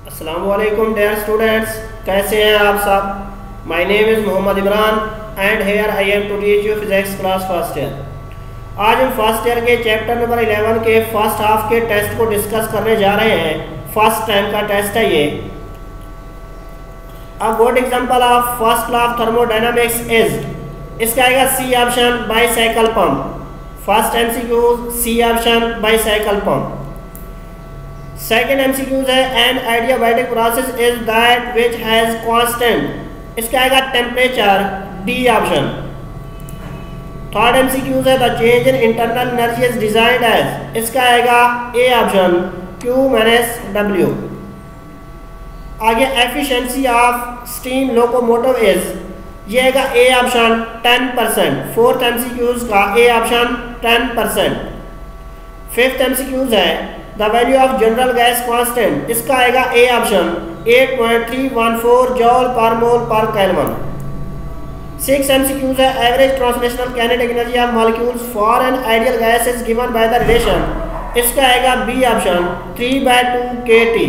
Assalamualaikum dear students, कैसे हैं आप सब। My name is Mohammad Imran and here I am to teach you physics class first year. आज हम फर्स्ट ईयर के चैप्टर नंबर 11 के फर्स्ट हाफ के टेस्ट को डिस्कस करने जा रहे हैं। फर्स्ट टाइम का टेस्ट है ये। A good example of first law of thermodynamics is, इसका आएगा C option, bicycle pump. First MCQ C option, bicycle pump. Second MCQs है an adiabatic process is that which has constant, इसका आएगा temperature, D option. Third MCQs है the change in internal energy is designed as, इसका आएगा A option, Q minus W. आगे efficiency of steam locomotive is, ये आएगा A option 10%। Fourth MCQs का A option 10%। Fifth MCQs है the value of general gas constant, इसका आएगा A option 8.314 joule पर मोल पर केल्विन। सिक्स एमसीक्यूज है average translational kinetic energy of molecules for an ideal gas is given by the relation, इसका आएगा B option 3/2 kT।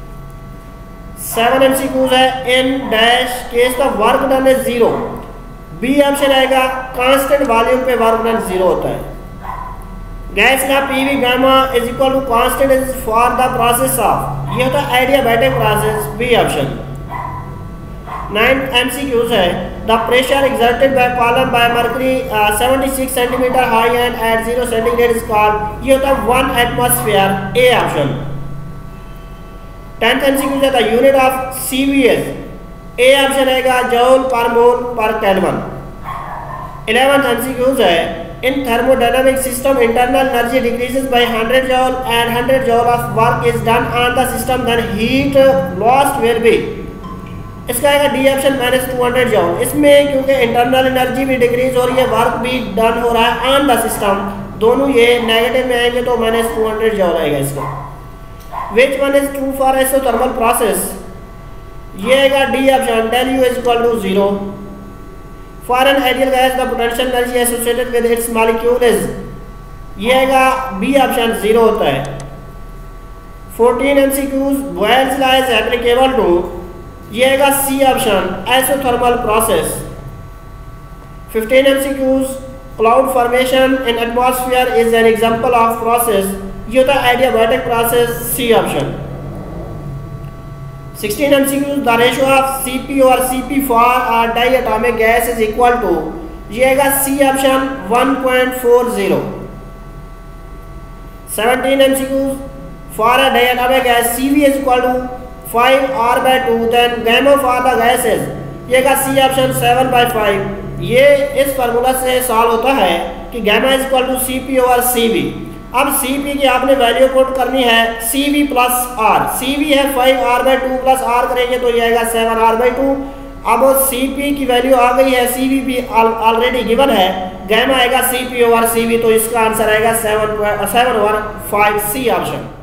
Seven MCQs है in dash case the work done is 0, B option आएगा constant volume पे work done 0 होता है। Gas का PV gamma is equal to constant is for the process of, ये होता है adiabatic process, B option. Ninth MCQs है the pressure exerted by column by mercury 76 centimetre high and at 0 centigrade is called, ये होता है 1 atmosphere, A option. Tenth MCQs है the unit of Cv is, A option आएगा joule पर mole पर kelvin. 11th MCQs है in thermodynamic system internal energy decreases by 100 joule and 100 joule of work is done on the system, then heat lost will be, इसका आएगा D option -200 joule। इसमें क्योंकि internal energy भी decrease हो रही है, work भी डन हो रहा है ऑन द सिस्टम, दोनों ये नेगेटिव में आएंगे तो -200 joule आएगा इसका। Which one is true for isothermal process, ये आएगा D option, del U is equal to 0। For an ideal gas the potential energy associated with its molecule is, ये आएगा बी ऑप्शन 0 होता है। 14 MCQs Boyle's law is applicable to, ये आएगा C option, isothermal process. 15 MCQs cloud formation in atmosphere is an example of process, ये होता है adiabatic process, C option. 16 MCQs the ratio of Cp और Cp for a diatomic gas is equal to, ये आएगा C option 1.40। 17 MCQs for a diatomic gas Cv is equal to 5R/2, then gamma for the gases, ये आएगा C option 7/5। ये इस formula से solve होता है कि gamma is equal to Cp और Cv। अब Cp की आपने वैल्यू पुट करनी है Cv प्लस R, Cv है 5R/2 प्लस R करेंगे तो ये आएगा 7R/2। अब Cp की वैल्यू आ गई है, Cv भी ऑलरेडी गिवन है, गैमा आएगा Cp ओवर Cv, तो इसका आंसर आएगा 7/5, सी ऑप्शन।